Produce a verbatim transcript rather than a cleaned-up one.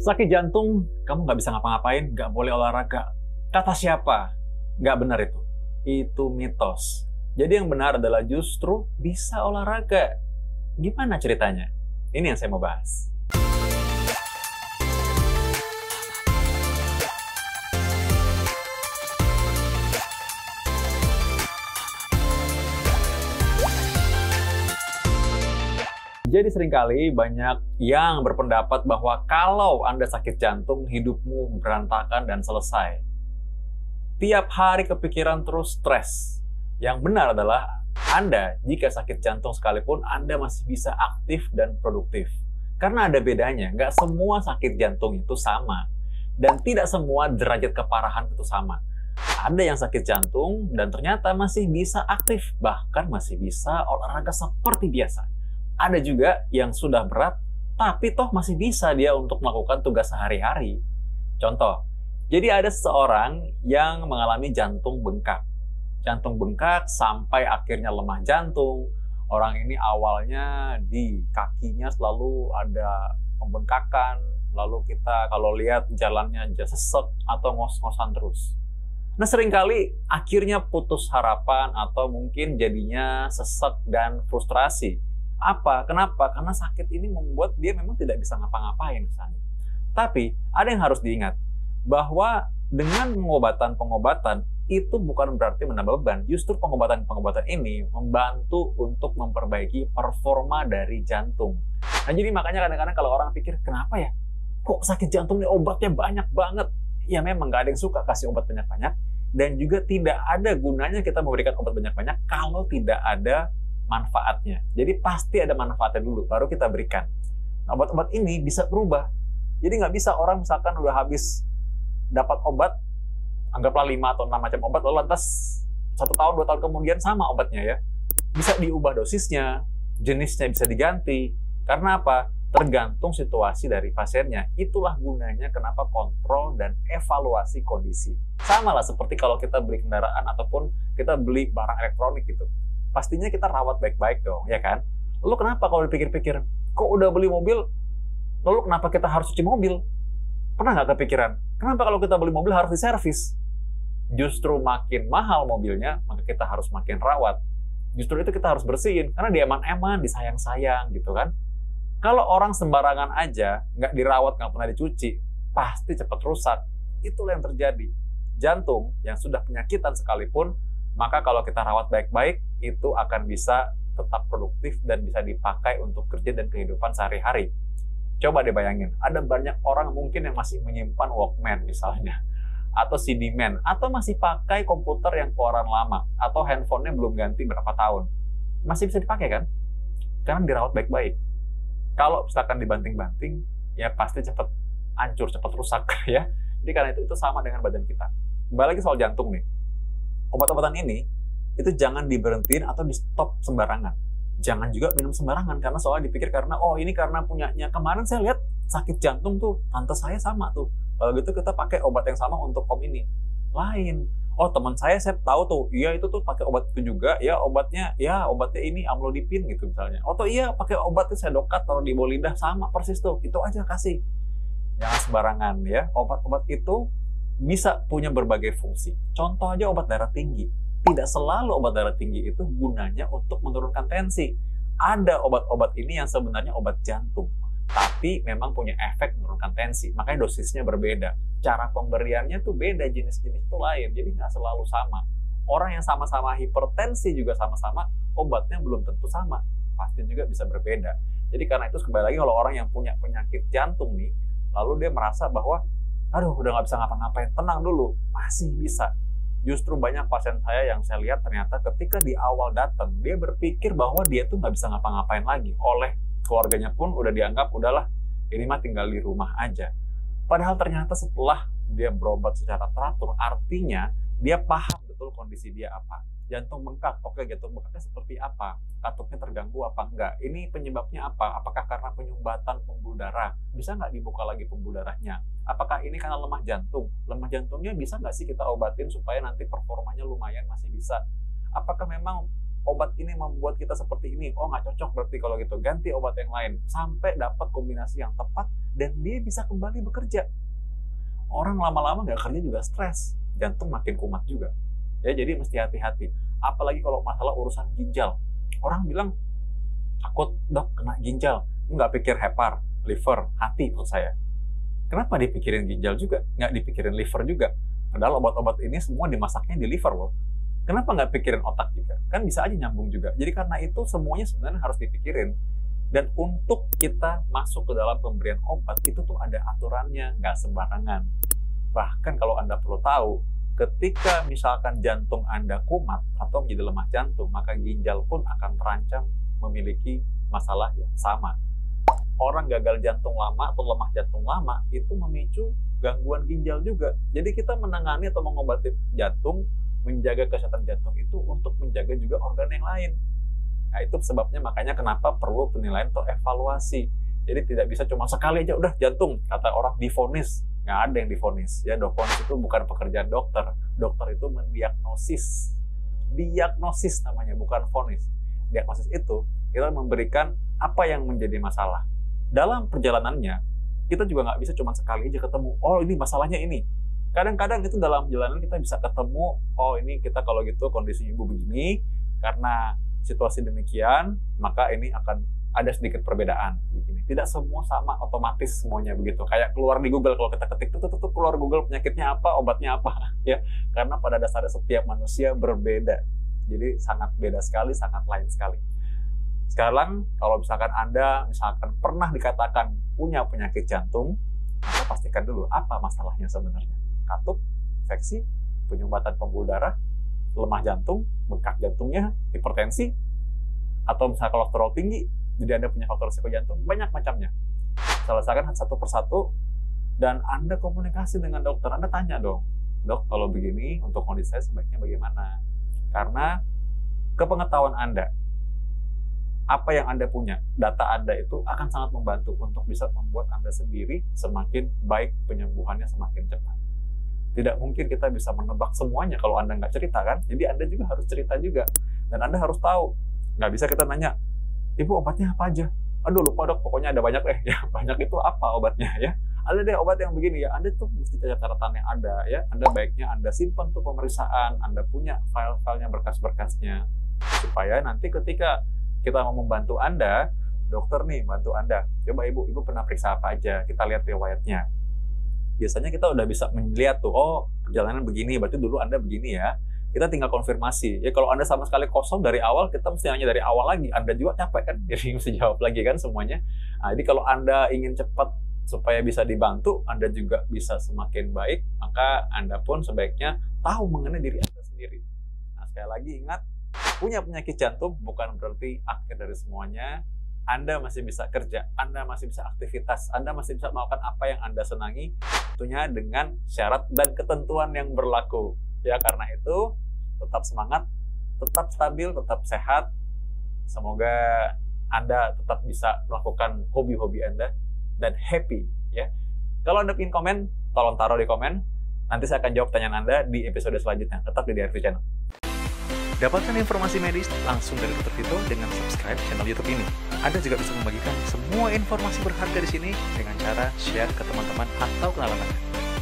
Sakit jantung, kamu nggak bisa ngapa-ngapain, nggak boleh olahraga. Kata siapa? Nggak benar itu. Itu mitos. Jadi yang benar adalah justru bisa olahraga. Gimana ceritanya? Ini yang saya mau bahas. Jadi seringkali banyak yang berpendapat bahwa kalau Anda sakit jantung, hidupmu berantakan dan selesai. Tiap hari kepikiran terus stres. Yang benar adalah Anda, jika sakit jantung sekalipun, Anda masih bisa aktif dan produktif. Karena ada bedanya, nggak semua sakit jantung itu sama. Dan tidak semua derajat keparahan itu sama. Ada yang sakit jantung dan ternyata masih bisa aktif, bahkan masih bisa olahraga seperti biasa. Ada juga yang sudah berat, tapi toh masih bisa dia untuk melakukan tugas sehari-hari. Contoh, jadi ada seseorang yang mengalami jantung bengkak. Jantung bengkak sampai akhirnya lemah jantung. Orang ini awalnya di kakinya selalu ada pembengkakan, lalu kita kalau lihat jalannya aja sesek atau ngos-ngosan terus. Nah seringkali akhirnya putus harapan atau mungkin jadinya sesek dan frustrasi. Apa? Kenapa? Karena sakit ini membuat dia memang tidak bisa ngapa-ngapain misalnya. Tapi ada yang harus diingat, bahwa dengan pengobatan-pengobatan itu bukan berarti menambah beban. Justru pengobatan-pengobatan ini membantu untuk memperbaiki performa dari jantung. Nah jadi makanya kadang-kadang kalau orang pikir, kenapa ya? Kok sakit jantung ini obatnya banyak banget? Ya memang nggak ada yang suka kasih obat banyak-banyak. Dan juga tidak ada gunanya kita memberikan obat banyak-banyak kalau tidak ada manfaatnya. Jadi pasti ada manfaatnya dulu, baru kita berikan. Nah, obat-obat ini bisa berubah. Jadi nggak bisa orang misalkan udah habis dapat obat, anggaplah lima atau enam macam obat, lalu lantas satu tahun, dua tahun kemudian sama obatnya ya. Bisa diubah dosisnya, jenisnya bisa diganti. Karena apa? Tergantung situasi dari pasiennya. Itulah gunanya kenapa kontrol dan evaluasi kondisi. Sama lah seperti kalau kita beli kendaraan ataupun kita beli barang elektronik gitu. Pastinya kita rawat baik-baik dong, ya kan? Lalu kenapa kalau dipikir-pikir, kok udah beli mobil, lalu kenapa kita harus cuci mobil? Pernah nggak kepikiran, kenapa kalau kita beli mobil harus diservis? Justru makin mahal mobilnya, maka kita harus makin rawat. Justru itu kita harus bersihin, karena dia eman-eman, disayang-sayang, gitu kan? Kalau orang sembarangan aja, nggak dirawat, nggak pernah dicuci, pasti cepat rusak. Itulah yang terjadi. Jantung yang sudah penyakitan sekalipun, maka kalau kita rawat baik-baik, itu akan bisa tetap produktif dan bisa dipakai untuk kerja dan kehidupan sehari-hari. Coba deh bayangin, ada banyak orang mungkin yang masih menyimpan Walkman misalnya, atau C D-man, atau masih pakai komputer yang keluaran lama, atau handphonenya belum ganti berapa tahun. Masih bisa dipakai kan? Karena dirawat baik-baik. Kalau misalkan dibanting-banting, ya pasti cepat hancur, cepat rusak ya. Jadi karena itu, itu sama dengan badan kita. Kembali lagi soal jantung nih. Obat-obatan ini, itu jangan diberhentiin atau di-stop sembarangan. Jangan juga minum sembarangan, karena soalnya dipikir karena, oh ini karena punyanya. Kemarin saya lihat sakit jantung tuh, tante saya sama tuh. Kalau gitu kita pakai obat yang sama untuk om ini. Lain. Oh teman saya, saya tahu tuh, iya itu tuh pakai obat itu juga, ya obatnya, ya obatnya ini amlodipin gitu misalnya. Oh tuh iya pakai obatnya sedokat, taruh di bawah lidah, sama persis tuh, itu aja kasih. Jangan sembarangan ya, obat-obat itu bisa punya berbagai fungsi. Contoh aja obat darah tinggi. Tidak selalu obat darah tinggi itu gunanya untuk menurunkan tensi. Ada obat-obat ini yang sebenarnya obat jantung, tapi memang punya efek menurunkan tensi. Makanya dosisnya berbeda. Cara pemberiannya tuh beda, jenis-jenis itu lain. Jadi nggak selalu sama. Orang yang sama-sama hipertensi juga sama-sama, obatnya belum tentu sama. Pasti juga bisa berbeda. Jadi karena itu kembali lagi kalau orang yang punya penyakit jantung nih, lalu dia merasa bahwa aduh, udah nggak bisa ngapa-ngapain, tenang dulu, masih bisa. Justru banyak pasien saya yang saya lihat ternyata ketika di awal datang, dia berpikir bahwa dia tuh nggak bisa ngapa-ngapain lagi. Oleh keluarganya pun udah dianggap, udahlah, ini mah tinggal di rumah aja. Padahal ternyata setelah dia berobat secara teratur, artinya dia paham betul kondisi dia apa. Jantung bengkak, oke jantung bengkaknya seperti apa? Katupnya terganggu apa enggak? Ini penyebabnya apa? Apakah karena penyumbatan pembuluh darah? Bisa nggak dibuka lagi pembuluh darahnya? Apakah ini karena lemah jantung? Lemah jantungnya bisa nggak sih kita obatin supaya nanti performanya lumayan masih bisa? Apakah memang obat ini membuat kita seperti ini, oh nggak cocok berarti kalau gitu, ganti obat yang lain, sampai dapat kombinasi yang tepat, dan dia bisa kembali bekerja. Orang lama-lama nggak kerja juga stres, jantung makin kumat juga. Ya, jadi mesti hati-hati. Apalagi kalau masalah urusan ginjal. Orang bilang, takut dok kena ginjal. Nggak pikir hepar, liver, hati maksud saya. Kenapa dipikirin ginjal juga? Nggak dipikirin liver juga? Padahal obat-obat ini semua dimasaknya di liver loh. Kenapa nggak pikirin otak juga? Kan bisa aja nyambung juga. Jadi karena itu semuanya sebenarnya harus dipikirin. Dan untuk kita masuk ke dalam pemberian obat, itu tuh ada aturannya, nggak sembarangan. Bahkan kalau Anda perlu tahu, ketika misalkan jantung Anda kumat atau menjadi lemah jantung, maka ginjal pun akan terancam memiliki masalah yang sama. Orang gagal jantung lama atau lemah jantung lama itu memicu gangguan ginjal juga. Jadi kita menangani atau mengobati jantung, menjaga kesehatan jantung itu untuk menjaga juga organ yang lain. Nah, itu sebabnya makanya kenapa perlu penilaian atau evaluasi. Jadi tidak bisa cuma sekali aja udah jantung, kata orang divonis. Nggak ada yang divonis. Ya, divonis itu bukan pekerjaan dokter. Dokter itu mendiagnosis. Diagnosis namanya, bukan vonis. Diagnosis itu kita memberikan apa yang menjadi masalah. Dalam perjalanannya, kita juga nggak bisa cuma sekali aja ketemu, oh ini masalahnya ini. Kadang-kadang itu dalam perjalanan kita bisa ketemu, oh ini kita kalau gitu kondisi ibu begini, karena situasi demikian, maka ini akan ada sedikit perbedaan begini. Tidak semua sama otomatis semuanya begitu. Kayak keluar di Google, kalau kita ketik tuh, tuh, tuh keluar Google penyakitnya apa, obatnya apa, ya. Karena pada dasarnya setiap manusia berbeda. Jadi sangat beda sekali, sangat lain sekali. Sekarang kalau misalkan Anda misalkan pernah dikatakan punya penyakit jantung, maka pastikan dulu apa masalahnya sebenarnya. Katup, infeksi, penyumbatan pembuluh darah, lemah jantung, bengkak jantungnya, hipertensi, atau misalnya kolesterol tinggi, jadi Anda punya faktor risiko jantung, banyak macamnya. Selesaikan satu persatu, dan Anda komunikasi dengan dokter. Anda tanya dong, dok kalau begini, untuk kondisi saya sebaiknya bagaimana? Karena kepengetahuan Anda, apa yang Anda punya, data Anda itu akan sangat membantu untuk bisa membuat Anda sendiri semakin baik, penyembuhannya semakin cepat. Tidak mungkin kita bisa menebak semuanya kalau Anda nggak cerita kan, jadi Anda juga harus cerita juga. Dan Anda harus tahu, nggak bisa kita nanya, Ibu obatnya apa aja? Aduh lupa dok, pokoknya ada banyak deh. Ya, banyak itu apa obatnya ya? Ada deh obat yang begini ya, Anda tuh mesti catatan yang ada ya. Anda baiknya Anda simpan tuh pemeriksaan, Anda punya file-filenya, berkas-berkasnya. Supaya nanti ketika kita mau membantu Anda, dokter nih bantu Anda. Coba Ibu, Ibu pernah periksa apa aja? Kita lihat riwayatnya. Biasanya kita udah bisa melihat tuh, oh perjalanan begini, berarti dulu Anda begini ya. Kita tinggal konfirmasi. Ya kalau Anda sama sekali kosong dari awal, kita mesti nanya dari awal lagi. Anda juga capek kan, jadi mesti jawab lagi kan semuanya. Nah, jadi kalau Anda ingin cepat supaya bisa dibantu, Anda juga bisa semakin baik, maka Anda pun sebaiknya tahu mengenai diri Anda sendiri. Nah, sekali lagi ingat, punya penyakit jantung bukan berarti akhir dari semuanya. Anda masih bisa kerja, Anda masih bisa aktivitas, Anda masih bisa melakukan apa yang Anda senangi, tentunya dengan syarat dan ketentuan yang berlaku. Ya, karena itu tetap semangat, tetap stabil, tetap sehat. Semoga Anda tetap bisa melakukan hobi-hobi Anda dan happy ya. Kalau Anda ingin komen, tolong taruh di komen. Nanti saya akan jawab pertanyaan Anda di episode selanjutnya. Tetap di D R V Channel. Dapatkan informasi medis langsung dari dokter Vito dengan subscribe channel YouTube ini. Anda juga bisa membagikan semua informasi berharga di sini dengan cara share ke teman-teman atau kenalan Anda.